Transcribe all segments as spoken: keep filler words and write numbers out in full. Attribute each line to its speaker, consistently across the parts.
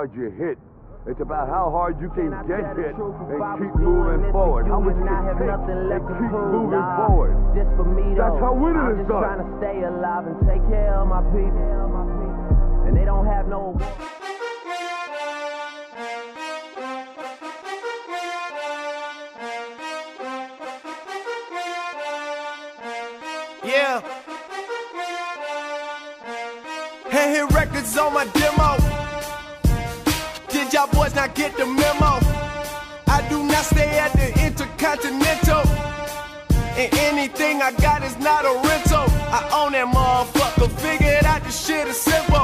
Speaker 1: hard you hit. It's about how hard you can get hit and keep moving forward. How much you can take and keep moving forward. That's how winning is done.
Speaker 2: I'm just trying to stay alive and take care of my people. And they don't have no...
Speaker 3: Yeah. Hand hit records on my demo. Did y'all boys not get the memo? I do not stay at the Intercontinental, and anything I got is not a rental. I own that motherfucker, figured out this shit is simple.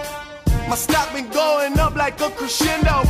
Speaker 3: My stock been going up like a crescendo.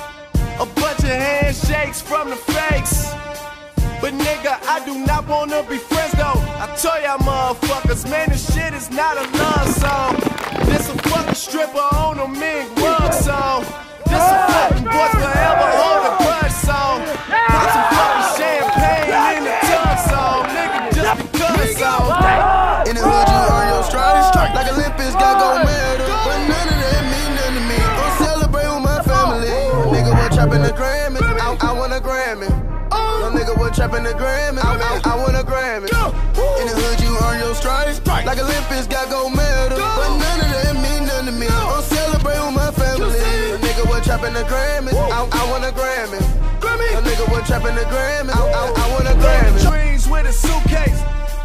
Speaker 3: A bunch of handshakes from the fakes, but nigga, I do not wanna be friends though. I told y'all motherfuckers, man, this shit is not a love song. This a fucking stripper on a mink rug song. This a fucking boys forever hold a grudge song. Put some fucking champagne in the tub song, nigga, just because song.
Speaker 4: In the hood you earn your stripes, like Olympics got gold medal, but none of that mean nothing to me. Gon' celebrate with my family. Nigga, what trapping the Grammy? I, I want a Grammy. Young nigga, what trapping the Grammy? I, I, I want a Grammy. In the hood you earn your stripes, like Olympics got gold medal, but none of that mean nothing to me. Gon' celebrate with my family. Nigga, what trapping the Grammy? I, I want a Grammy. Young nigga, what trapping the Grammy? I, I, I want a Grammy.
Speaker 3: Dreams with a suitcase.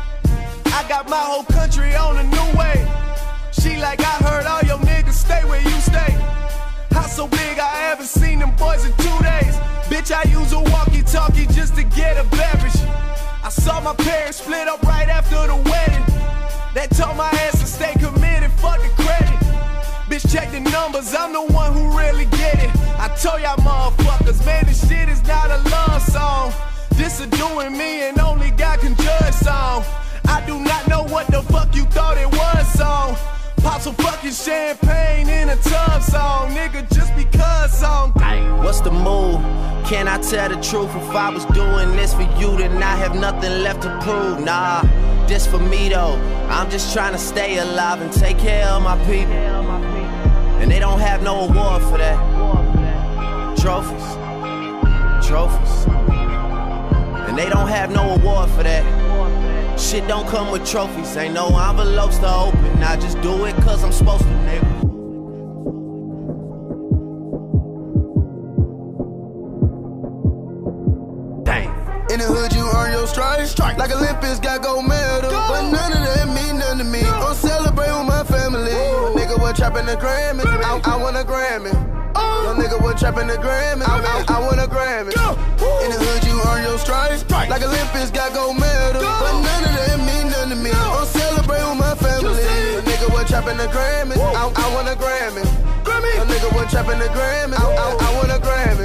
Speaker 3: I got my whole country on a new way. She like, I heard all your niggas stay where you stay. House so big I haven't seen them boys in two days. Bitch, I use a walkie-talkie just to get a beverage. I saw my parents split up right after the wedding. That told my ass to stay committed, fuck the credit. Bitch, check the numbers, I'm the one who really get it. I told y'all motherfuckers, man, this shit is not a love song. This a doing me and only God can judge song. I do not know what the fuck you thought it was song. Pop some fucking champagne in a tub song, nigga, just because song.
Speaker 2: What's the move? Can I tell the truth? If I was doing this for you, then I have nothing left to prove. Nah, this for me though. I'm just trying to stay alive and take care of my people. And they don't have no award for that. Trophies, trophies. And they don't have no award for that. Shit don't come with trophies, ain't no envelopes to open. I just do it cause I'm supposed to, nigga.
Speaker 4: In the hood you earn your stripes, like Olympics got gold medal, but none of that mean nothing to me. Gon' celebrate with my family. Nigga, what trapping the Grammy? I, I want a Grammy. Young nigga, what trapping the Grammy? I, I, I want a Grammy. In the hood you earn your stripes, like Olympics got gold medal, but none of that mean nothing to me. Gon' celebrate with my family. Nigga, what trapping the Grammy? I, I want a Grammy. Young nigga, what trapping the Grammy? I, I, I want a Grammy.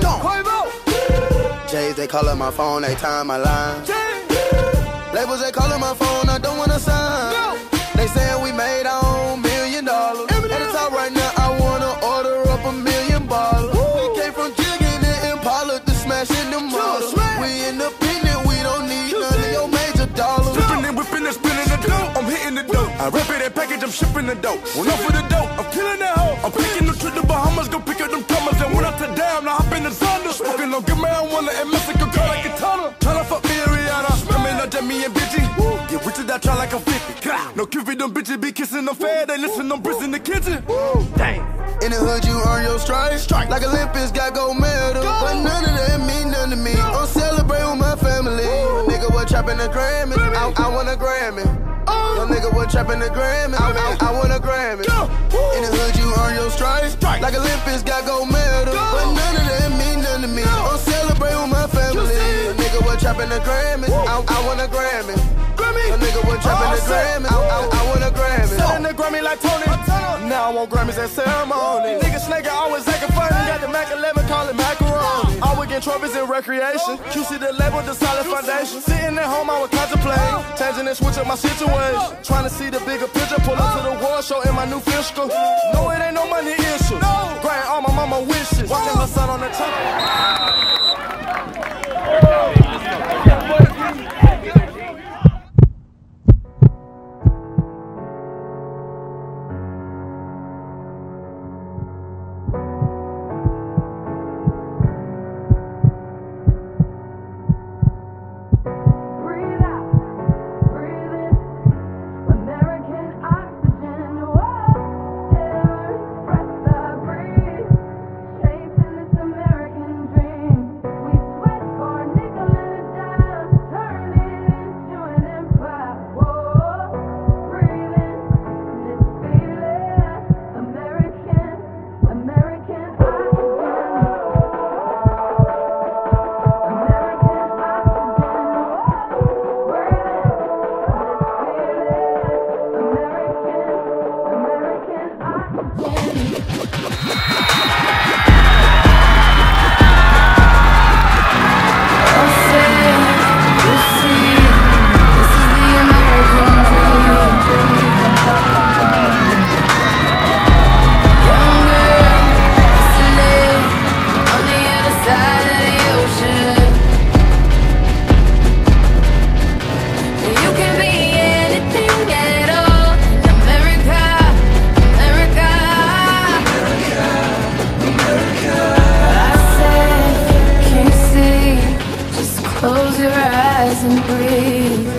Speaker 4: J's, they callin' my phone, they time my line. Labels, they callin' my phone, I don't wanna sign. No. They sayin' we made our own million dollars. At the top right now, I wanna order up a million bottles. Woo. We came from jigging in Impala to smashing them models. We independent, we don't need none of your major dollars.
Speaker 5: Flipping and whipping and spinning the dope, I'm hitting the dope. I rip it and package, I'm shipping the dope. When I'm for the dope, I'm killing that hoe. I'm picking the trip to Bahamas, go pick up them commas. And when I to down, I hop in the Zonda. Smoking on good marijuana and Mexico, call like a tunnel. Tryna fuck me and Rihanna, swimming up to me and bitchy. Get rich I try like I'm fifty. No Cupid, them bitches be kissing them fair. They listen, them bricks in the kitchen. Dang.
Speaker 4: In the hood you earn your stripes, like Olympics got gold medal, but none of that mean nothing to me. Gon' celebrate with my family. Nigga, what trapping the Grammy? I, I want a Grammy. Young nigga, what trapping the Grammy? I, I, I want a Grammy. In the hood you earn your stripes, like Olympics got gold medal, but none of that mean nothing to me. Gon' celebrate with my family. Nigga, what trapping the Grammy? I, I want a Grammy. Young nigga, what trapping the Grammy? I, I, I want a Grammy.
Speaker 5: Selling the Grammy like Tony. Now I want Grammys at ceremony. Nigga snake always acting funny. Got the Mac eleven, call it macaroni. Always get trophies in recreation. Q C the label, the solid foundation. Sitting at home, I would contemplate changing and switch up my situation. Trying to see the bigger picture. Pull up to the world show in my new fiscal. No, it ain't no money issue. Grant all my mama wishes. Watching her son on the top.
Speaker 6: rise and breathe.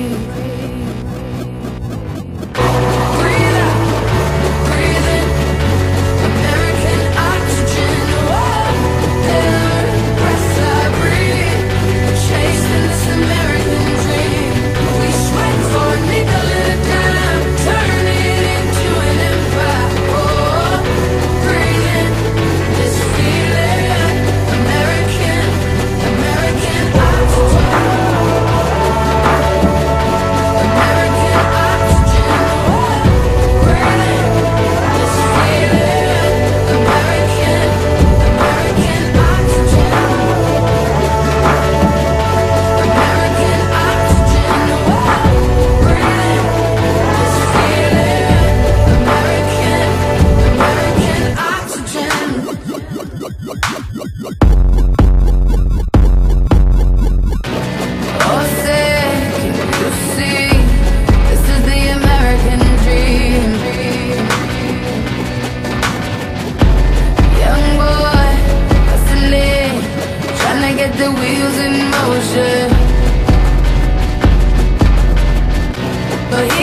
Speaker 6: Breathe out, breathe in, American oxygen. Every breath I breathe, chasing this American dream. We sweat for a nickel and a dime, turn it into an empire. Oh, breathe in this feeling, American, American oxygen. American oxygen. Oh, breathe in this feeling, American, American oxygen. American oxygen. Oh, breathe in this feeling, American, American oxygen. Oh, say, can you see? This is the American dream. Young boy, hustling, trying to get the wheels in motion. But he